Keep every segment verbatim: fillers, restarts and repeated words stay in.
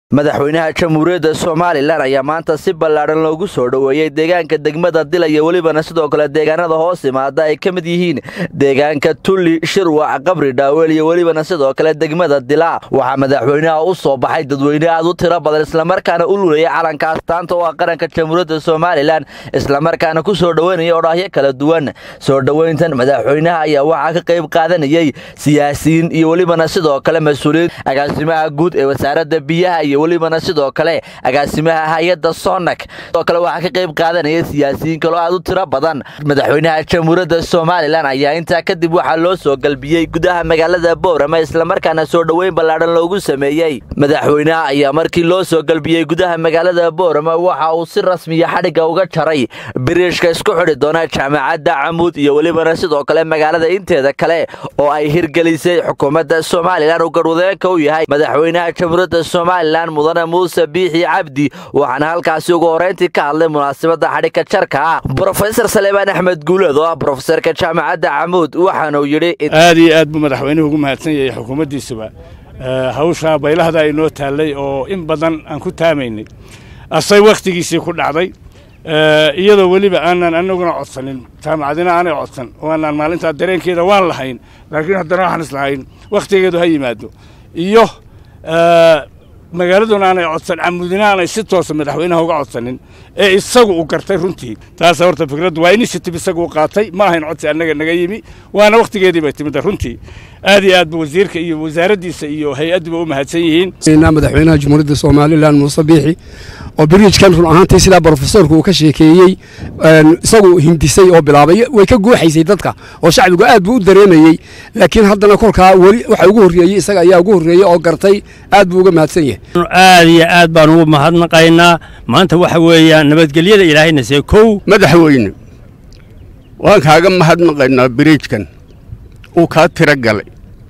madaxweynaha jamhuuriyadda Somaliland ayaa maanta si ballaaran loogu soo dhaweeyay deegaanka degmada Dhaweeyay walibana sidoo kale deegaanada hoos imaada ay kamid yihiin deegaanka Tulli Shirwac Qabri Dhaweeyay walibana sidoo kale degmada Dila waxa madaxweynaha u soo baxay dadweyne aad u tiro badan isla markaana u luleeyay calanka astaanta oo qaranka jamhuuriyadda Somaliland isla markaana ku soo dhaweynaya odhaahyo kala duwan soo dhaweyntan madaxweynaha ayaa waxa ka qayb qaadanayay siyaasiyiin iyo walibana sidoo kale mas'uuliyiin agaasimaha guud ee wasaaradda biyaha iyo walibana sidoo kale agaasimaha hay'adda Sonak oo kale waxa ka qayb qaadanaya siyaasiyiin kale aad u tiro badan madaxweynaha jamhuuriyadda Somaliland ayaa inta kadib waxa loo soo galbiyay gudaha magaalada Borama isla markaana soo dhaweyn ballaaran loogu sameeyay madaxweynaha ayaa markii loo soo galbiyay gudaha magaalada Borama waxa uu si rasmi ah xadhiga uga jaray biriishka isku xidhi doona jaamacadda Camud iyo walibana sidoo kale magaalada inteeda kale oo ay hirgelisay xukuumadda Somaliland oo garwadeenka u yahay madaxweynaha jamhuuriyadda Somaliland mudane Muuse Biixi Cabdi waxaana halkaas ugu horeyntii ka hadlay munaasabadda xadhiga jarka Professor Siweyn Axmed Guuleed oo professorka jaamacadda Camud waxaana uu yiri aad iyo aad madaxweynuhu ugu mahadsan yahay xukuumaddiisa hawsha baylahada ay noo taalay oo in badan aan ku taamaynay asay waqtigiisii ku dhacday iyadoo waliba aanan anaguna codsanin jaamacadina aanay codsan oo aanan maalinta dareenkeeda waan lahayn laakiin haddana waxaan islahayn waqtigeedu ha yimaado iyo magaaladuna aanay codsan Camudina aanay si toos madaxweynaha uga codsanin ee isagu u gartay runtii taas horta fikradu waa initiative isagu u qaatay ma ahayn codsi anaga naga yimi waana waqtigeedii bay timid runtii aad iyo aad wasiirka iyo wasaaraddiisa iyo hay'addu u mahadsan yihiin madaxweynaha jamhuuriyadda Somaliland Muuse Biixi oo biriijkan run ahaantii sida professorku uu ka sheekeeyay isagu hindisay oo bilaabay way ka guuxaysay dadka oo shacbigu aad buu u dareemayay laakiin haddana kolka wali waxa ugu horeeyay isaga ayaa ugu horeeyay oo gartay aad buu uga mahadsan yahay aad iyo aad baan ugu mahadnaqaynaa maanta waxa weeyaan nabadgelyada ilaahayna see kow madaxweyne waan kaaga mahadnaqaynaa biriijkan uu ka tira galay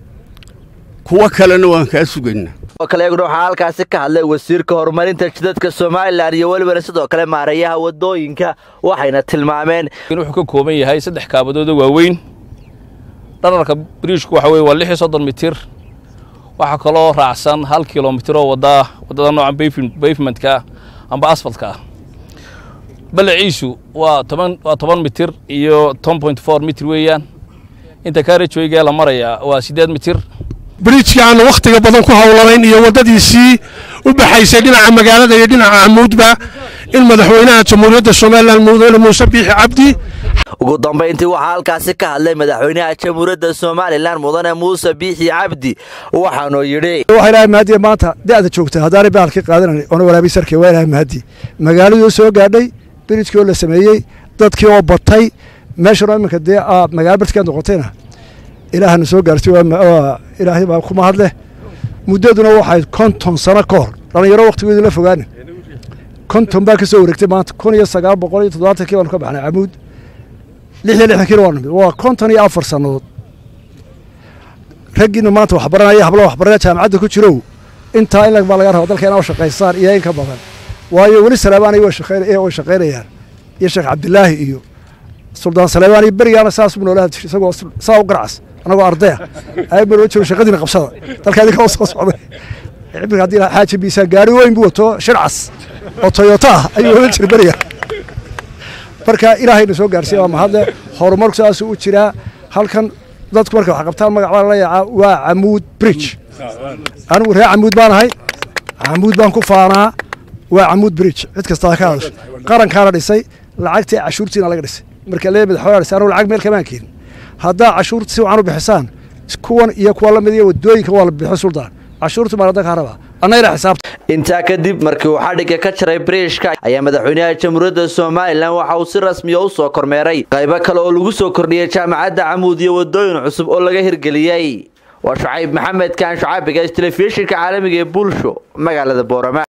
kuwa kalena waan ka sugaynaa kale eegno waxa halkaas ka hadlay wasiirka horumarinta jidadka Somaliland iyo walibana sidoo kale maareeyaha wadooyinka waxayna tilmaameen inuu ka kooban yahay saddex kaabadood oo waaweyn dhararka biriijku waxa weey waa lix iyo soddon mitir waxa kale oo raacsan hal kiiloomitir oo wada wadada noocan pavementka amba asphaltka balaciisu waa toban waa toban mitir iyo ten point four mitir weeyaan inta carriagewayga la maraya waa siddeed mitir biriijkan waqtiga badan ku hawlanayn iyo wadadiisii u baxaysay dhinaca magaalada iyo dhinaca Camudba in madaxweynaha jamhuuriyadda Somaliland mudane Muuse Biixi Cabdi ugu dambeyntii waxa halkaas ka hadlay madaxweynaha jamhuuriyadda Somaliland mudane Muuse Biixi Cabdi waxaanu yiri waxa ilaahay mahadiye maanta da'da joogta hadaari baalkii qaadanay oo waraabay sarkii waa ilaahay mahadi magaaladu soo gaadhay biriijkii oo la sameeyay dadkii oo batay meesha iminka dee magaalada bartkeed noqotayna ilaahana soo gaartay waa ilaahay baa kuma hadle muddaduna waxay konton sano ka hor dhalinyaro waqtigeedu la fogaana konton baa ka soo wareegtay maanta kun iyo sagaal boqol iyo toddobaatan kii baan ka baxnay Camud lix iyo lixdan kii waan waa konton iyo afar sanadood raggiina maanta wax baranaya hablo wax baranaya jaamacadda ku jiro inta in laga laga rabo dalkeena oo shaqeystaan iyo in ka badan waayo wali salaabaan ay shaqeynayaan oo shaqeynayaan iyo Sheekh Abdillahi iyo Sultan Salaam iyo bariyaana saas u noolaad isagoo saa u qaracas anagoo arday ay baro jiro shaqadiina qabsada dalkaadi ka soo socday ibir hadii xaaji biisa gaari weyn buu wato shircas oo Toyota ayuu wada jir bariya marka ilaahayna soo gaarsiiyay waa mahad horumarku saas u jira halkan dadku marka wax qabtaan magaca la yaaca waa Camud Bridge anigu reer Camud baan ahay Camud baan ku faanaa waa Camud Bridge cid kasta ka hadashay qarankaana dhisay lacagtii cashuurtiina laga dhisay marka leeyahay madaxweynaha saaru lacag meel kama keen hadda cashuurta si wacan u bixisaan kuwan iyo kuwa la mid ah wadooyinka waa la bixin sultaan cashuurta marada ka haraba anayna xisaabta inta kadib markii uu xadhiga ka jaray biriishka ayaa madaxweynaha jamhuuriyadda Somaliland waxa uu si rasmi ah u soo kormeeray qaybo kale oo lagu soo kordhiyay jaamacadda Camud iyo wadooyin cusub oo laga hirgeliyay waa Shucayb Maxamed kan Shucaybiga telefishinka caalamiga ee Bulsho magaalada Borama.